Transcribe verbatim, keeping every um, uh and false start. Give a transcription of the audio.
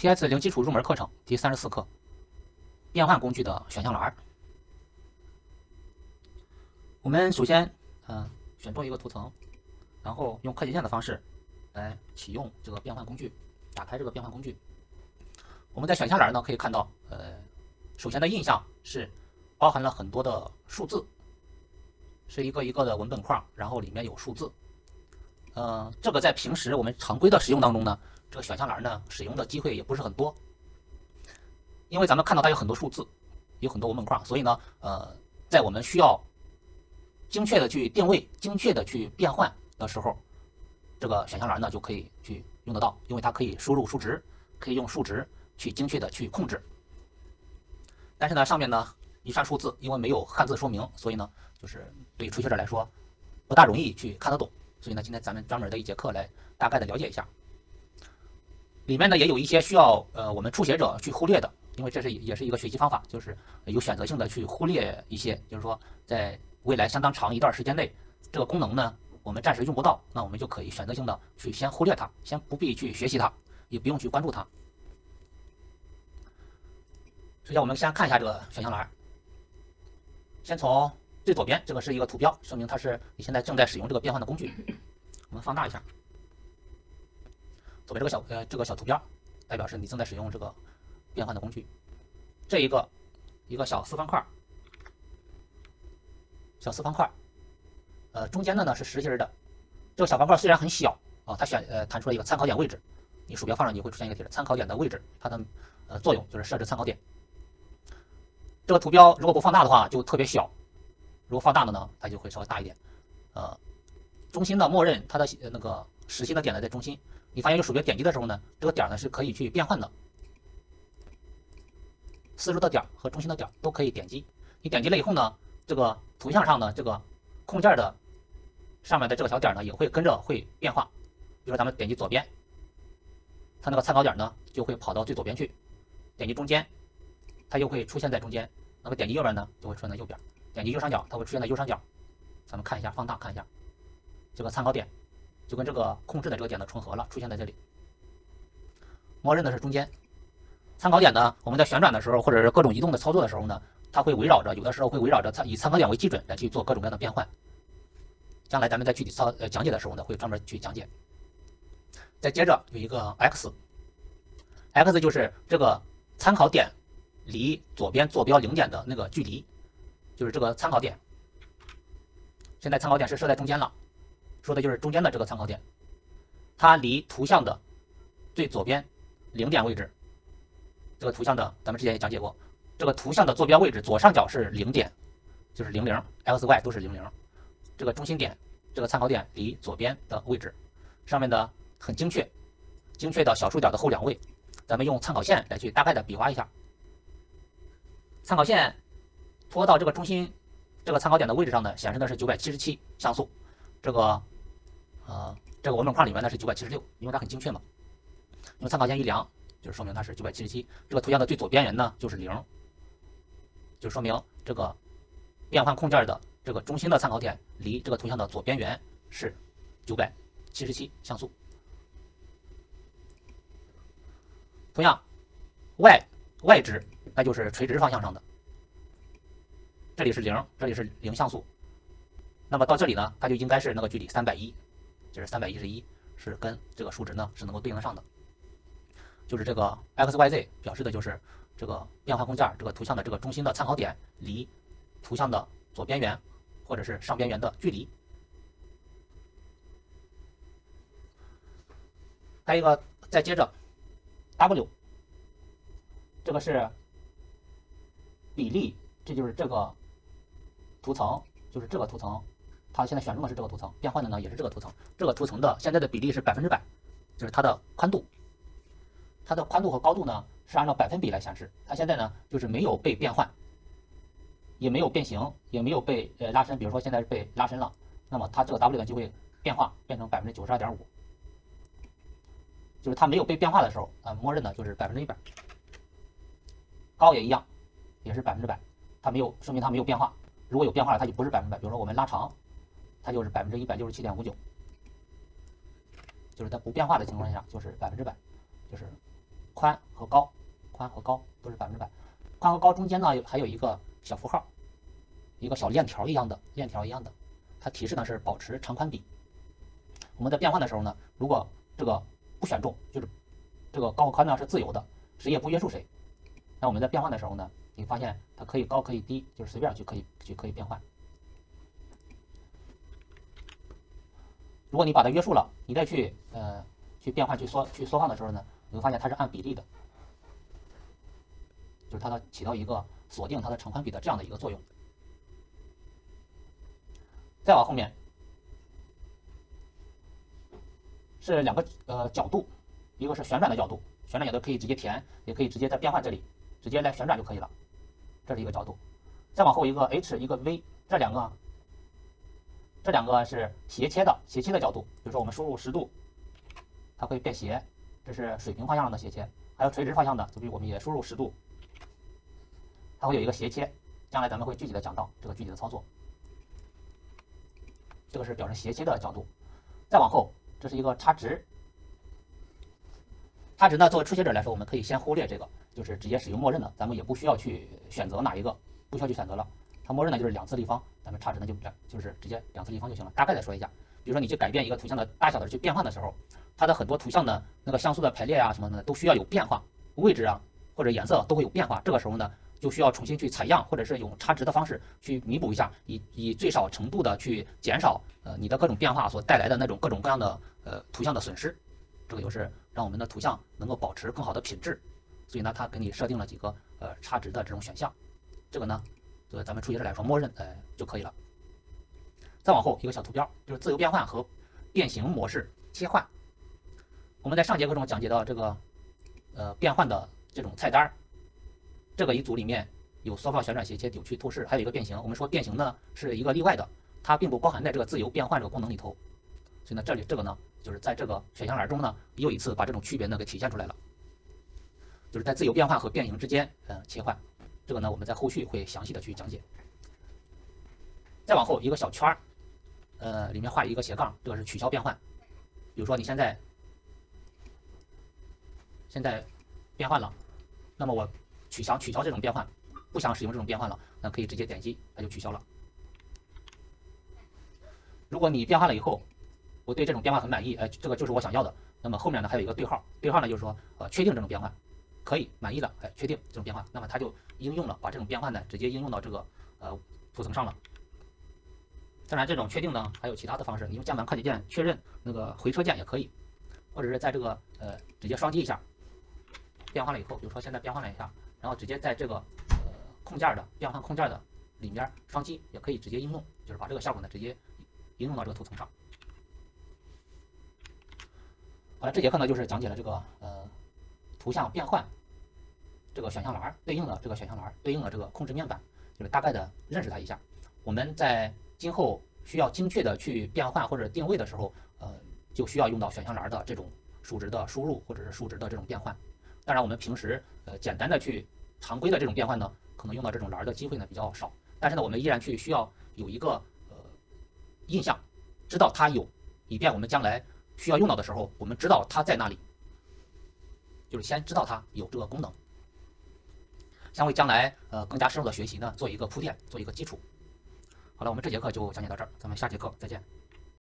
T S 零基础入门课程第三十四课：变换工具的选项栏。我们首先，嗯、呃，选中一个图层，然后用快捷键的方式来启用这个变换工具，打开这个变换工具。我们在选项栏呢可以看到，呃，首先的印象是包含了很多的数字，是一个一个的文本框，然后里面有数字。呃，这个在平时我们常规的使用当中呢，这个选项栏呢使用的机会也不是很多，因为咱们看到它有很多数字，有很多文本框，所以呢，呃，在我们需要精确的去定位、精确的去变换的时候，这个选项栏呢就可以去用得到，因为它可以输入数值，可以用数值去精确的去控制。但是呢，上面呢一串数字，因为没有汉字说明，所以呢，就是对初学者来说不大容易去看得懂。所以呢，今天咱们专门的一节课来大概的了解一下。里面呢也有一些需要呃我们初学者去忽略的，因为这是也是一个学习方法，就是有选择性的去忽略一些，就是说在未来相当长一段时间内，这个功能呢我们暂时用不到，那我们就可以选择性的去先忽略它，先不必去学习它，也不用去关注它。首先我们先看一下这个选项栏，先从最左边，这个是一个图标，说明它是你现在正在使用这个变换的工具。我们放大一下，左边这个小呃这个小图标，代表是你正在使用这个变换的工具。这一个一个小四方块，小四方块，呃中间的呢是实心的。这个小方块虽然很小啊，它选呃弹出了一个参考点位置，你鼠标放上去会出现一个提示参考点的位置，它的呃作用就是设置参考点。这个图标如果不放大的话就特别小。如果放大了呢，它就会稍微大一点。呃，中心的默认它的那个实心的点呢在中心。你发现用鼠标点击的时候呢，这个点呢是可以去变换的。四周的点和中心的点都可以点击。你点击了以后呢，这个图像上呢，这个控件的上面的这个小点呢也会跟着会变化。比如说咱们点击左边，它那个参考点呢就会跑到最左边去。点击中间，它又会出现在中间。那么点击右边呢，就会出现在右边。点击右上角，它会出现在右上角。咱们看一下，放大看一下，这个参考点就跟这个控制的这个点的重合了，出现在这里。默认的是中间。参考点呢，我们在旋转的时候，或者是各种移动的操作的时候呢，它会围绕着，有的时候会围绕着参以参考点为基准来去做各种各样的变换。将来咱们在具体操呃讲解的时候呢，会专门去讲解。再接着有一个 x，x 就是这个参考点离左边坐标零点的那个距离。就是这个参考点，现在参考点是设在中间了，说的就是中间的这个参考点，它离图像的最左边零点位置，这个图像的咱们之前也讲解过，这个图像的坐标位置左上角是零点，就是零零 ，x y 都是零零，这个中心点，这个参考点离左边的位置，上面的很精确，精确的小数点的后两位，咱们用参考线来去大概的比划一下，参考线。拖到这个中心这个参考点的位置上呢，显示的是九百七十七像素，这个呃这个文本框里面呢是九百七十六，因为它很精确嘛。用参考线一量，就是说明它是九百七十七。这个图像的最左边缘呢就是零，就说明这个变换控件的这个中心的参考点离这个图像的左边缘是九百七十七像素。同样 y y 值那就是垂直方向上的。这里是零，这里是零像素，那么到这里呢，它就应该是那个距离三百一，就是三百一十一，是跟这个数值呢是能够对应上的。就是这个 x y z 表示的就是这个变换控件这个图像的这个中心的参考点离图像的左边缘或者是上边缘的距离。还有一个，再接着 w， 这个是比例，这就是这个。图层就是这个图层，它现在选中的是这个图层，变换的呢也是这个图层。这个图层的现在的比例是百分之百，就是它的宽度，它的宽度和高度呢是按照百分比来显示。它现在呢就是没有被变换，也没有变形，也没有被呃拉伸。比如说现在是被拉伸了，那么它这个 W 呢就会变化，变成百分之九十二点五，就是它没有被变化的时候，啊、呃，默认的就是百分之一百。高也一样，也是百分之百，它没有说明它没有变化。如果有变化了，它就不是百分百。比如说我们拉长，它就是百分之一百六十七点五九，就是在不变化的情况下就是百分之百，就是宽和高，宽和高都是百分之百。宽和高中间呢还有一个小符号，一个小链条一样的链条一样的，它提示呢是保持长宽比。我们在变换的时候呢，如果这个不选中，就是这个高和宽呢是自由的，谁也不约束谁。那我们在变换的时候呢，你发现它可以高可以低，就是随便去可以去可以变换。如果你把它约束了，你再去呃去变换去缩去缩放的时候呢，你会发现它是按比例的，就是它起到一个锁定它的长宽比的这样的一个作用。再往后面是两个呃角度，一个是旋转的角度，旋转角度可以直接填，也可以直接在变换这里直接来旋转就可以了，这是一个角度。再往后一个 H 一个 V， 这两个这两个是斜切的斜切的角度，比如说我们输入十度，它会变斜，这是水平方向的斜切。还有垂直方向的，就比如我们也输入十度，它会有一个斜切。将来咱们会具体的讲到这个具体的操作。这个是表示斜切的角度。再往后，这是一个差值。差值呢，作为初学者来说，我们可以先忽略这个，就是直接使用默认的，咱们也不需要去选择哪一个，不需要去选择了。它默认的就是两次立方，咱们差值呢就就是直接两次立方就行了。大概再说一下，比如说你去改变一个图像的大小的去变换的时候，它的很多图像的那个像素的排列啊什么的都需要有变化，位置啊或者颜色都会有变化。这个时候呢，就需要重新去采样，或者是用差值的方式去弥补一下，以以最少程度的去减少呃你的各种变化所带来的那种各种各样的呃图像的损失。这个就是让我们的图像能够保持更好的品质。所以呢，它给你设定了几个呃差值的这种选项。这个呢，对咱们初学者来说，默认呃就可以了。再往后一个小图标，就是自由变换和变形模式切换。我们在上节课中讲解到这个呃变换的这种菜单，这个一组里面有缩放、旋转、斜切、扭曲、透视，还有一个变形。我们说变形呢是一个例外的，它并不包含在这个自由变换这个功能里头。所以呢，这里这个呢，就是在这个选项栏中呢，又一次把这种区别呢给体现出来了，就是在自由变换和变形之间呃切换。这个呢，我们在后续会详细的去讲解。再往后一个小圈儿，呃，里面画一个斜杠，这个是取消变换。比如说你现在现在变换了，那么我取消取消这种变换，不想使用这种变换了，那可以直接点击，它就取消了。如果你变换了以后，我对这种变换很满意，哎，这个就是我想要的，那么后面呢还有一个对号，对号呢就是说呃确定这种变换，可以满意了，哎，确定这种变换，那么它就应用了，把这种变换呢直接应用到这个呃图层上了。当然，这种确定呢还有其他的方式，你用键盘快捷键确认，那个回车键也可以，或者是在这个呃直接双击一下，变换了以后，比如说现在变换了一下，然后直接在这个呃控件的变换控件的里面双击也可以直接应用，就是把这个效果呢直接应用到这个图层上。好了，这节课呢就是讲解了这个呃图像变换这个选项栏对应的这个选项栏对应的这个控制面板，就是大概的认识它一下。我们在今后需要精确的去变换或者定位的时候，呃，就需要用到选项栏的这种数值的输入或者是数值的这种变换。当然，我们平时呃简单的去常规的这种变换呢，可能用到这种栏的机会呢比较少。但是呢，我们依然去需要有一个呃印象，知道它有，以便我们将来需要用到的时候，我们知道它在哪里，就是先知道它有这个功能，将为将来呃更加深入的学习呢做一个铺垫，做一个基础。好了，我们这节课就讲解到这儿，咱们下节课再见。